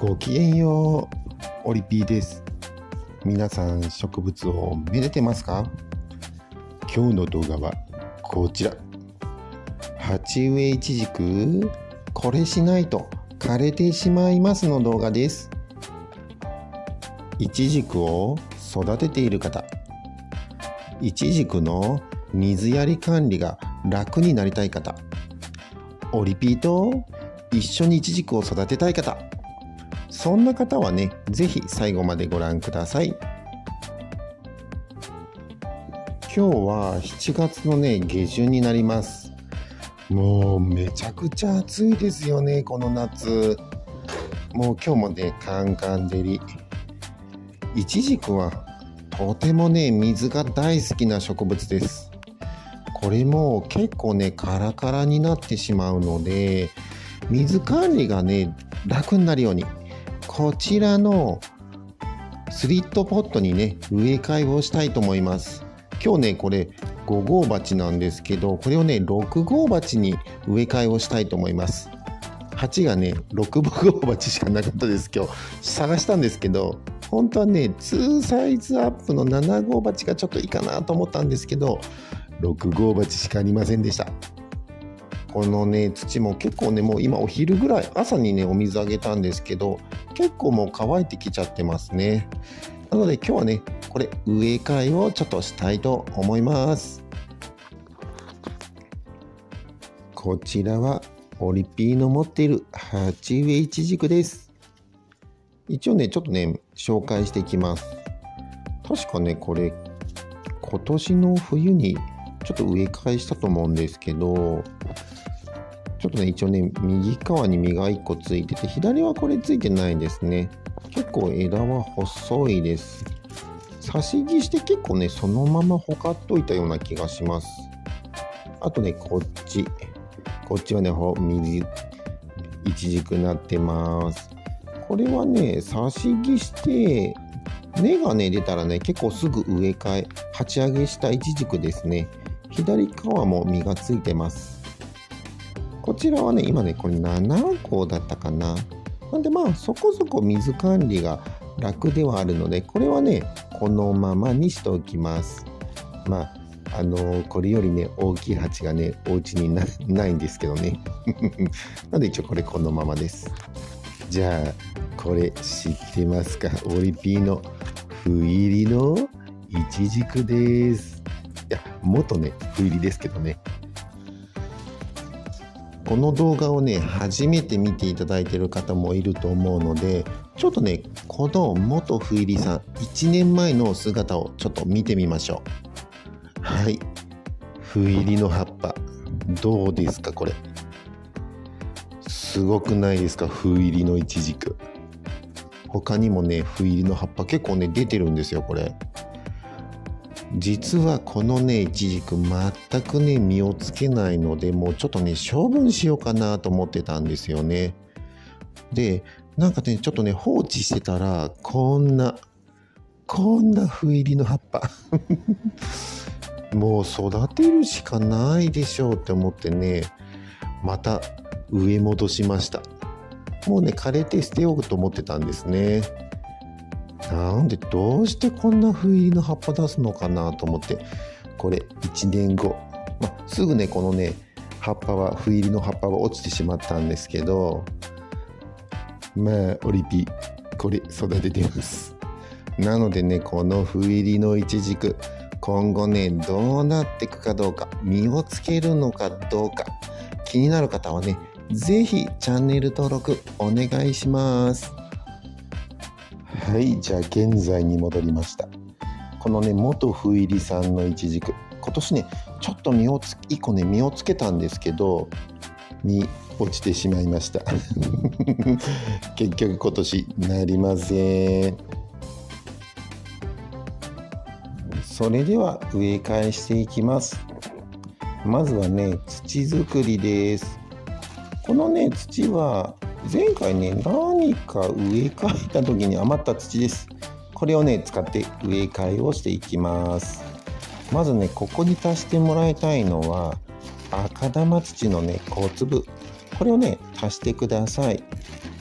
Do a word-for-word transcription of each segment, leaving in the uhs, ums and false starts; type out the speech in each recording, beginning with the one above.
ごきげんよう、オリピーです。皆さん植物をめでてますか？今日の動画はこちら。鉢植えイチジク、これしないと枯れてしまいますの動画です。イチジクを育てている方、イチジクの水やり管理が楽になりたい方、オリピーと一緒にイチジクを育てたい方、そんな方はね、ぜひ最後までご覧ください。今日はしちがつのね、下旬になります。もうめちゃくちゃ暑いですよね、この夏。もう今日もね、カンカン照り。イチジクはとてもね、水が大好きな植物です。これも結構ね、カラカラになってしまうので、水管理がね、楽になるように、こちらのスリットポットにね、植え替えをしたいと思います。今日ね、これご号鉢なんですけど、これをね、ろく号鉢に植え替えをしたいと思います。鉢がね、ろく号鉢しかなかったです。今日探したんですけど、本当はね、にサイズアップのなな号鉢がちょっといいかなと思ったんですけど、ろく号鉢しかありませんでした。このね、土も結構ね、もう今お昼ぐらい、朝にね、お水あげたんですけど、結構もう乾いてきちゃってますね。なので今日はね、これ植え替えをちょっとしたいと思います。こちらはオリピーの持っている鉢植えイチジクです。一応ね、ちょっとね、紹介していきます。確かね、これ今年の冬にちょっと植え替えしたと思うんですけど、ちょっとね、一応ね、右側に実がいっこついてて、左はこれついてないですね。結構枝は細いです。差し木して結構ね、そのままほかっといたような気がします。あとね、こっち。こっちはね、ほ右、イチジクになってます。これはね、差し木して、根がね、出たらね、結構すぐ植え替え、鉢上げしたイチジクですね。左側も実がついてます。こちらはね、今ね、これなな号だったかな。なんでまあ、そこそこ水管理が楽ではあるので、これはね、このままにしておきます。まあ、あのー、これよりね、大きい鉢がね、お家に な, ないんですけどね。なので一応これこのままです。じゃあ、これ知ってますか？オリピーのふ入りのイチジクです。いや、元ね、ふ入りですけどね。この動画をね、初めて見ていただいている方もいると思うので、ちょっとね、この元ふ入りさん、いちねんまえの姿をちょっと見てみましょう。はい。ふ入りの葉っぱ、どうですか、これ。すごくないですか、ふ入りのイチジク。他にもね、ふ入りの葉っぱ結構ね、出てるんですよ、これ。実はこのね、イチジク全くね、実をつけないので、もうちょっとね、処分しようかなと思ってたんですよね。で、なんかね、ちょっとね、放置してたら、こんな、こんなふ入りの葉っぱ。もう育てるしかないでしょうって思ってね、また植え戻しました。もうね、枯れて捨てようと思ってたんですね。なんでどうしてこんなふ入りの葉っぱ出すのかなと思って、これいちねんご、まあ、すぐね、このね、葉っぱは、ふ入りの葉っぱは落ちてしまったんですけど、まあ、オリピ、これ育ててます。なのでね、このふ入りのイチジク、今後ね、どうなっていくかどうか、実をつけるのかどうか、気になる方はね、ぜひチャンネル登録お願いします。はい、じゃあ現在に戻りました。このね、元ふ入りさんのイチジク、今年ね、ちょっと実をついっこね、実をつけたんですけど、実落ちてしまいました。結局今年なりません。それでは植え替えしていきます。まずはね、土作りです。このね、土は前回ね、何か植え替えた時に余った土です。これをね、使って植え替えをしていきます。まずね、ここに足してもらいたいのは赤玉土のね、小粒。これをね、足してください。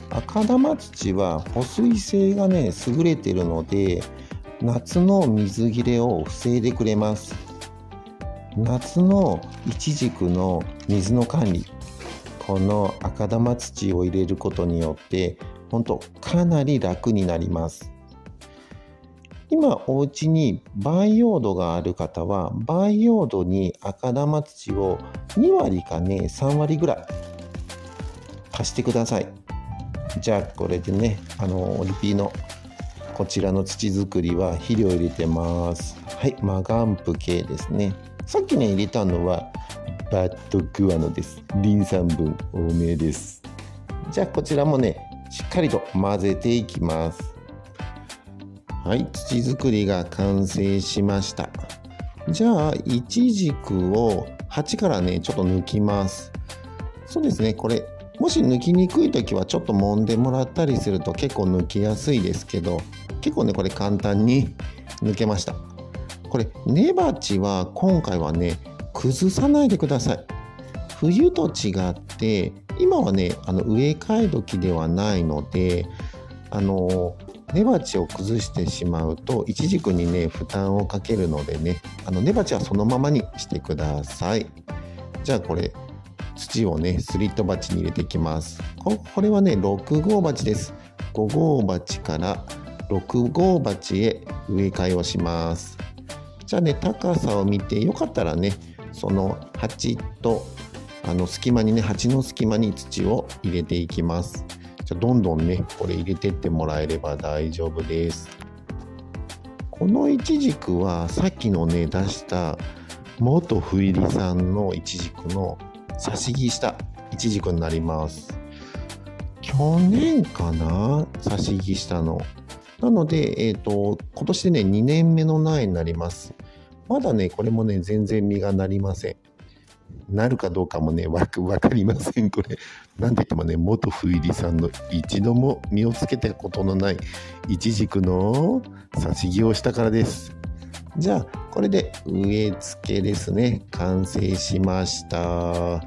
赤玉土は保水性がね優れているので、夏の水切れを防いでくれます。夏のイチジクの水の管理、この赤玉土を入れることによって本当かなり楽になります。今お家に培養土がある方は、培養土に赤玉土をにわりかねさんわりぐらい足してください。じゃあこれでね、あのリピのこちらの土作りは肥料入れてます。はい、マガンプ系ですね。さっきね入れたのはバッドグアノです。リン酸分多めです。じゃあこちらもねしっかりと混ぜていきます。はい、土作りが完成しました。じゃあイチジクを鉢からねちょっと抜きます。そうですね、これもし抜きにくい時はちょっと揉んでもらったりすると結構抜きやすいですけど、結構ねこれ簡単に抜けました。これ根鉢は今回はね崩さないでください。冬と違って今はねあの植え替え時ではないので、あの根鉢を崩してしまうとイチジクにね負担をかけるのでね、あの根鉢はそのままにしてください。じゃあこれ土をねスリット鉢に入れていきます。 こ, これはねろくごう鉢です。ごごう鉢からろくごう鉢へ植え替えをします。じゃあね高さを見てよかったらねその鉢とあの隙間にね鉢の隙間に土を入れていきます。じゃあどんどんねこれ入れてってもらえれば大丈夫です。このイチジクはさっきのね出した元ふいりさんのイチジクの挿し木したイチジクになります。去年かな挿し木したの。なので、えーと、今年でねにねんめの苗になります。まだねこれもね全然実がなりません。なるかどうかもねわかりません。これなんて言ってもね元ふいりさんの一度も実をつけたことのないイチジクの挿し木をしたからです。じゃあこれで植え付けですね完成しました。はい、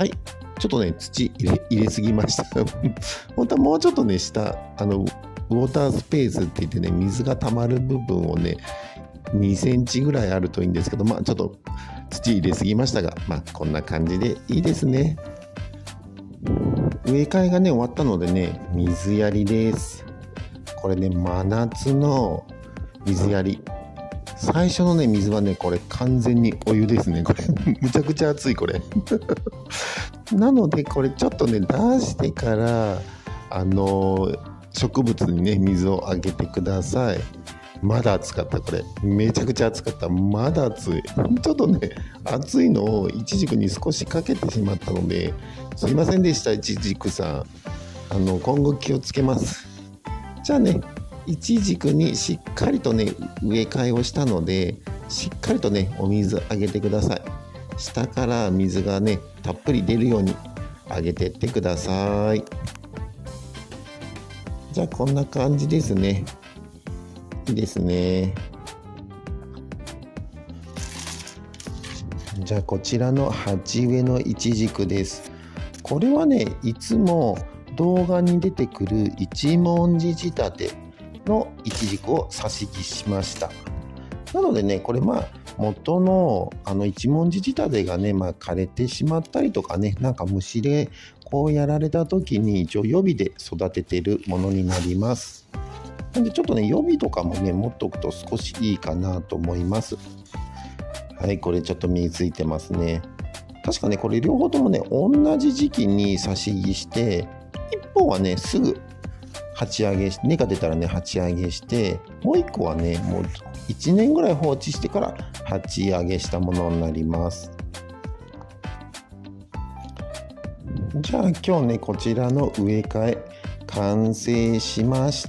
ちょっとね土入れ入れすぎました本当はもうちょっとね下あのウォータースペースって言ってね水が溜まる部分をねにセンチぐらいあるといいんですけど、まあちょっと土入れすぎましたが、まあこんな感じでいいですね。植え替えがね終わったのでね水やりです。これね真夏の水やり、最初のね水はねこれ完全にお湯ですね。これむちゃくちゃ熱いこれなのでこれちょっとね出してからあの植物にね水をあげてください。まだ暑かった、これめちゃくちゃ暑かった。まだ暑い。ちょっとね暑いのをイチジクに少しかけてしまったのですいませんでした。イチジクさん、あの今後気をつけます。じゃあねイチジクにしっかりとね植え替えをしたので、しっかりとねお水あげてください。下から水がねたっぷり出るようにあげてってください。じゃあこんな感じですね。いいですね。じゃあこちらの鉢植えのイチジクです。これはねいつも動画に出てくる一文字仕立てのイチジクを挿し木しました。なのでねこれまあ元のあの一文字仕立てがね、まあ、枯れてしまったりとかね、なんか虫でこうやられた時に一応予備で育ててるものになります。なんでちょっとね予備とかもね持っとくと少しいいかなと思います。はい、これちょっと実ついてますね。確かねこれ両方ともね同じ時期に挿し木して、一方はねすぐ鉢上げして、根が出たらね鉢上げして、もう一個はねもういちねんぐらい放置してから鉢上げしたものになります。じゃあ今日ねこちらの植え替え完成しました。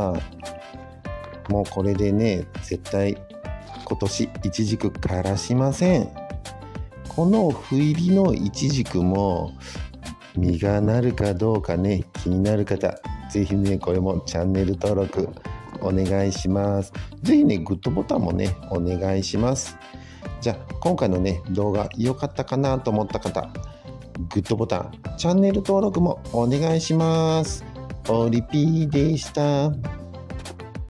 もうこれでね絶対今年イチジク枯らしません。このふいりのイチジクも実がなるかどうかね気になる方、ぜひねこれもチャンネル登録お願いします。ぜひねグッドボタンもねお願いします。じゃあ今回のね動画良かったかなと思った方、グッドボタン、チャンネル登録もお願いします。 オリピーでした。